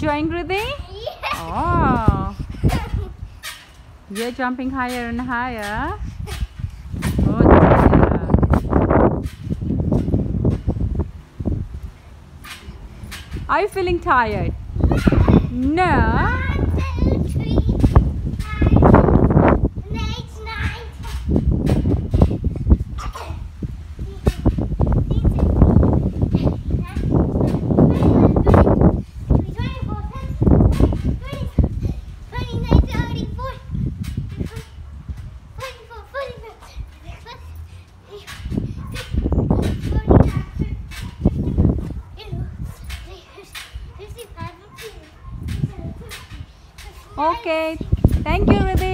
enjoying, Riddhi? Yeah. Oh, you're jumping higher and higher. Oh dear. Are you feeling tired? No. 1, 2, 3, Okay. Thank you, Riddhi.